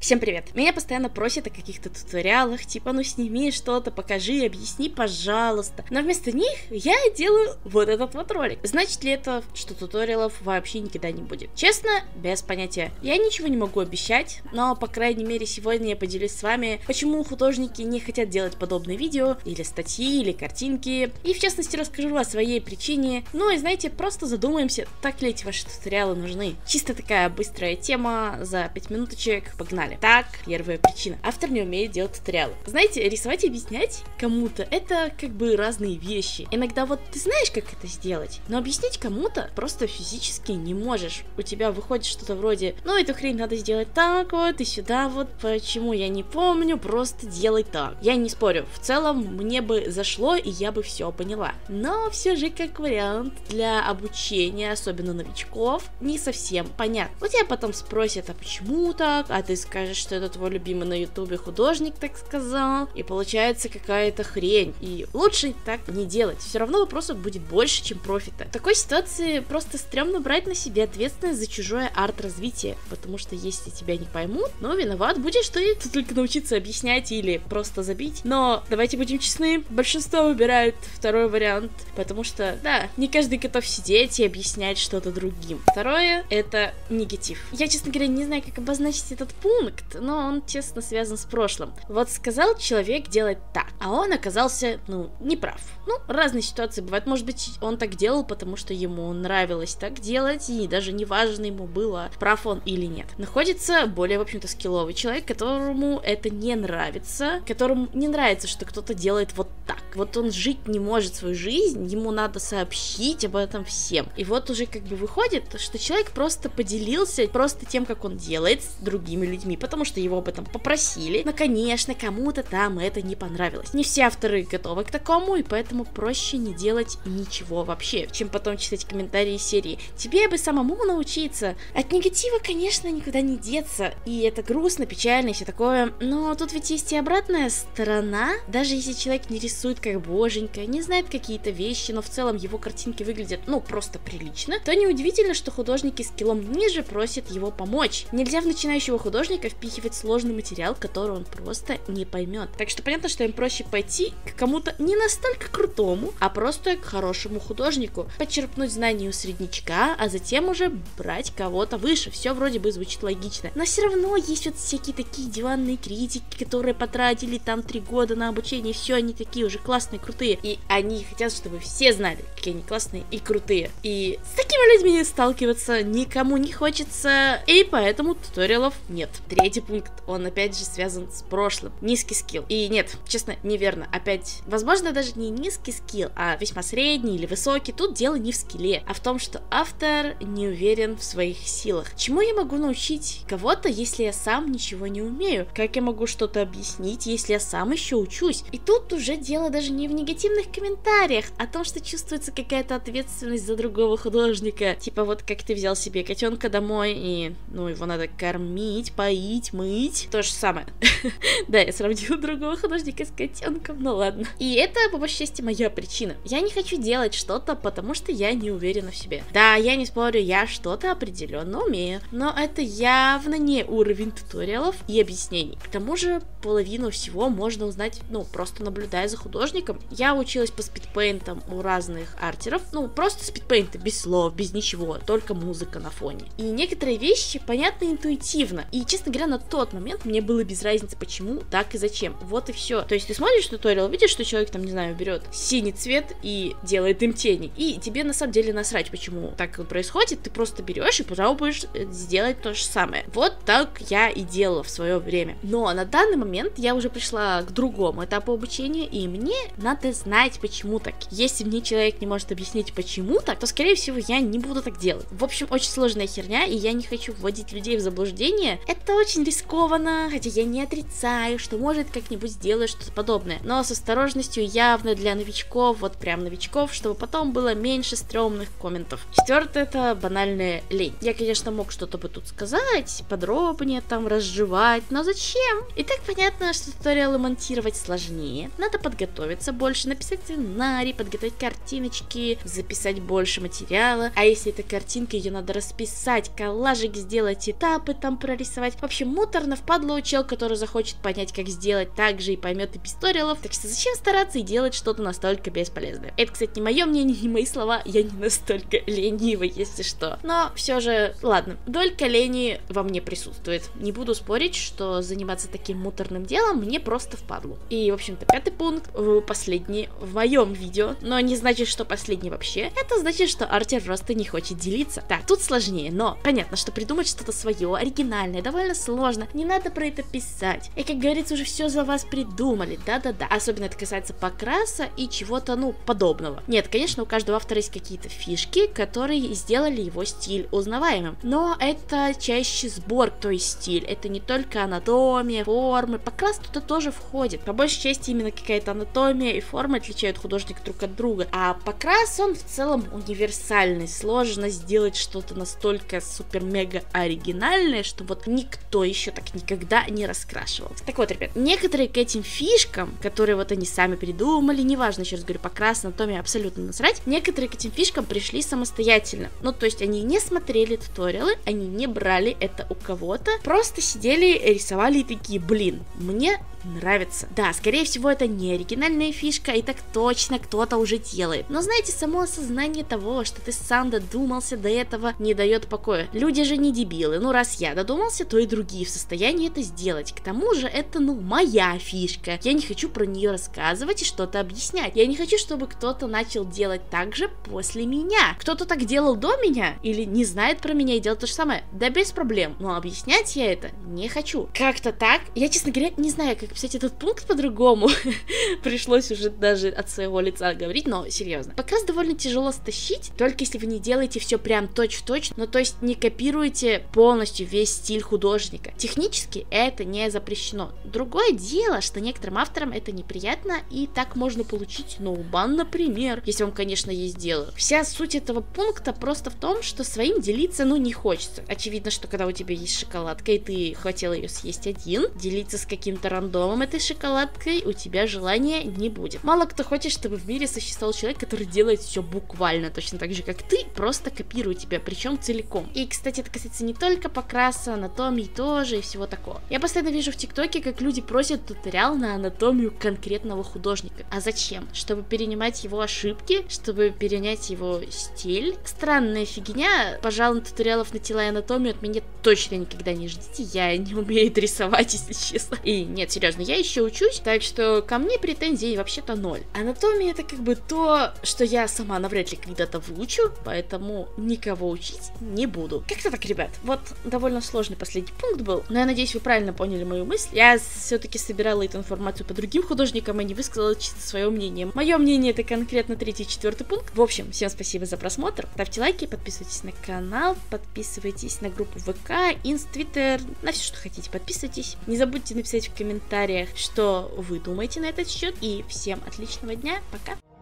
Всем привет! Меня постоянно просят о каких-то туториалах, типа ну сними что-то, покажи, объясни, пожалуйста. Но вместо них я делаю вот этот вот ролик. Значит ли это, что туториалов вообще никогда не будет? Честно, без понятия. Я ничего не могу обещать, но по крайней мере сегодня я поделюсь с вами, почему художники не хотят делать подобные видео, или статьи, или картинки. И в частности расскажу о своей причине. Ну и знаете, просто задумаемся, так ли эти ваши туториалы нужны. Чисто такая быстрая тема, за 5 минуточек, погнали. Так, первая причина. Автор не умеет делать туториалы. Знаете, рисовать и объяснять кому-то это как бы разные вещи. Иногда вот ты знаешь, как это сделать, но объяснить кому-то просто физически не можешь. У тебя выходит что-то вроде, ну эту хрень надо сделать так вот и сюда вот, почему я не помню, просто делай так. Я не спорю, в целом мне бы зашло и я бы все поняла. Но все же как вариант для обучения, особенно новичков, не совсем понятно. Вот тебя потом спросят, а почему так, а ты скажешь, что это твой любимый на ютубе художник так сказал, и получается какая-то хрень. И лучше так не делать. Все равно вопросов будет больше, чем профита. В такой ситуации просто стрёмно брать на себя ответственность за чужое арт-развитие, потому что если тебя не поймут, ну виноват будешь ты только научиться объяснять или просто забить. Но давайте будем честны, большинство выбирают второй вариант, потому что, да, не каждый готов сидеть и объяснять что-то другим. Второе — это негатив. Я, честно говоря, не знаю, как обозначить этот пункт, но он тесно связан с прошлым. Вот сказал человек делать так, а он оказался, неправ. Разные ситуации бывают. Может быть, он так делал, потому что ему нравилось так делать, и даже не важно ему было, прав он или нет. Находится более, в общем-то, скилловый человек, которому это не нравится, которому не нравится, что кто-то делает вот так. Вот он жить не может свою жизнь, ему надо сообщить об этом всем. И вот уже как бы выходит, что человек просто поделился просто тем, как он делает с другими людьми, потому что его об этом попросили. Но, конечно, кому-то там это не понравилось. Не все авторы готовы к такому, и поэтому проще не делать ничего вообще, чем потом читать комментарии серии «Тебе бы самому научиться». От негатива, конечно, никуда не деться, и это грустно, печально и все такое, но тут ведь есть и обратная сторона. Даже если человек не рисует как боженька, не знает какие-то вещи, но в целом его картинки выглядят, просто прилично, то неудивительно, что художники с скиллом ниже просят его помочь. Нельзя в начинающего художника впихивать сложный материал, который он просто не поймет. Так что понятно, что им проще пойти к кому-то не настолько крутому, а просто к хорошему художнику, подчерпнуть знания у среднячка, а затем уже брать кого-то выше. Все вроде бы звучит логично. Но все равно есть вот всякие такие диванные критики, которые потратили там 3 года на обучение, все они такие уже классные, крутые. И они хотят, чтобы все знали, какие они классные и крутые. И с такими людьми сталкиваться никому не хочется, и поэтому туториалов нет. Третий пункт, он опять же связан с прошлым. Низкий скилл. И нет, честно, неверно. Опять, возможно, даже не низкий скилл, а весьма средний или высокий. Тут дело не в скилле, а в том, что автор не уверен в своих силах. Чему я могу научить кого-то, если я сам ничего не умею? Как я могу что-то объяснить, если я сам еще учусь? И тут уже дело даже не в негативных комментариях, а в том, что чувствуется какая-то ответственность за другого художника. Типа вот как ты взял себе котенка домой и, его надо кормить, поить, мыть. То же самое. Да, я сравнила другого художника с котенком, ну ладно. И это, по большей части, моя причина. Я не хочу делать что-то, потому что я не уверена в себе. Да, я не спорю, я что-то определенно умею, но это явно не уровень туториалов и объяснений. К тому же, половину всего можно узнать, просто наблюдая за художником. Я училась по спидпейнтам у разных артеров, просто спидпейнты, без слов, без ничего, только музыка на фоне. И некоторые вещи понятны интуитивно. И, честно говоря, на тот момент мне было без разницы, почему, так и зачем. Вот и все. То есть ты смотришь туториал, видишь, что человек там, не знаю, берет синий цвет и делает им тени. И тебе на самом деле насрать, почему так происходит. Ты просто берешь и пробуешь сделать то же самое. Вот так я и делала в свое время. Но на данный момент я уже пришла к другому этапу обучения, и мне надо знать, почему так. Если мне человек не может объяснить, почему так, то, скорее всего, я не буду так делать. В общем, очень сложная херня, и я не хочу вводить людей в заблуждение. Это очень рискованно, хотя я не отрицаю, что может как-нибудь сделать что-то подобное. Но с осторожностью явно для новичков, вот прям новичков, чтобы потом было меньше стрёмных комментов. Четвертое — это банальная лень. Я, конечно, мог что-то бы тут сказать, подробнее там разжевать, но зачем? И так понятно, что туториалы монтировать сложнее. Надо подготовиться больше, написать сценарий, подготовить картиночки, записать больше материала. А если это картинка, ее надо расписать, коллажик сделать, этапы там прорисовать. В общем, общем, муторно, впадло чел, который захочет понять, как сделать так же и поймет и без туториалов, так что зачем стараться и делать что-то настолько бесполезное? Это, кстати, не мое мнение, не мои слова, я не настолько ленивый, если что. Но все же, ладно, долька лени во мне присутствует. Не буду спорить, что заниматься таким муторным делом мне просто впадло. И, в общем-то, 5-й пункт, последний в моем видео, но не значит, что последний вообще. Это значит, что Артер просто не хочет делиться. Так, тут сложнее, но понятно, что придумать что-то свое, оригинальное, довольно сложно. Не надо про это писать. И, как говорится, уже все за вас придумали. Да-да-да. Особенно это касается покраса и чего-то, ну, подобного. Нет, конечно, у каждого автора есть какие-то фишки, которые сделали его стиль узнаваемым. Но это чаще сбор, то есть стиль. Это не только анатомия, формы. Покрас туда тоже входит. По большей части именно какая-то анатомия и форма отличают художника друг от друга. А покрас, он в целом универсальный. Сложно сделать что-то настолько супер-мега оригинальное, что вот никто еще так никогда не раскрашивал. Так вот, ребят, некоторые к этим фишкам, которые вот они сами придумали, неважно, еще раз говорю, покрас, анатомия, абсолютно насрать, некоторые к этим фишкам пришли самостоятельно. Ну, то есть они не смотрели туториалы, они не брали это у кого-то, просто сидели, рисовали и такие, блин, мне нравится. Да, скорее всего, это не оригинальная фишка, и так точно кто-то уже делает. Но знаете, само осознание того, что ты сам додумался до этого, не дает покоя. Люди же не дебилы. Ну, раз я додумался, то и другие в состоянии это сделать. К тому же, это, ну, моя фишка. Я не хочу про нее рассказывать и что-то объяснять. Я не хочу, чтобы кто-то начал делать так же после меня. Кто-то так делал до меня или не знает про меня и делает то же самое. Да без проблем. Но объяснять я это не хочу. Как-то так. Я, честно говоря, не знаю, как писать этот пункт по-другому. Пришлось уже даже от своего лица говорить, но серьезно. Покрас довольно тяжело стащить, только если вы не делаете все прям точь-в-точь, ну то есть не копируете полностью весь стиль художника. Технически это не запрещено. Другое дело, что некоторым авторам это неприятно, и так можно получить ноубан, например, если вам, конечно, есть дело. Вся суть этого пункта просто в том, что своим делиться, ну, не хочется. Очевидно, что когда у тебя есть шоколадка, и ты хотел ее съесть один, делиться с каким-то рандомом этой шоколадкой у тебя желания не будет. Мало кто хочет, чтобы в мире существовал человек, который делает все буквально точно так же, как ты, просто копирует тебя, причем целиком. И, кстати, это касается не только покраса, анатомии тоже и всего такого. Я постоянно вижу в ТикТоке, как люди просят туториал на анатомию конкретного художника. А зачем? Чтобы перенимать его ошибки, чтобы перенять его стиль. Странная фигня. Пожалуй, туториалов на тела и анатомию от меня точно никогда не ждите. Я не умею рисовать, если честно. И нет, серьезно, я еще учусь, так что ко мне претензий вообще-то ноль. Анатомия — это как бы то, что я сама навряд ли когда-то выучу, поэтому никого учить не буду. Как-то так, ребят. Вот довольно сложный последний пункт был, но я надеюсь, вы правильно поняли мою мысль. Я все-таки собирала эту информацию по другим художникам и не высказала чисто свое мнение. Мое мнение — это конкретно 3-й и 4-й пункт. В общем, всем спасибо за просмотр. Ставьте лайки, подписывайтесь на канал, подписывайтесь на группу ВК, Инст, Твиттер, на все, что хотите, подписывайтесь. Не забудьте написать в комментариях, что вы думаете на этот счет. И всем отличного дня. Пока.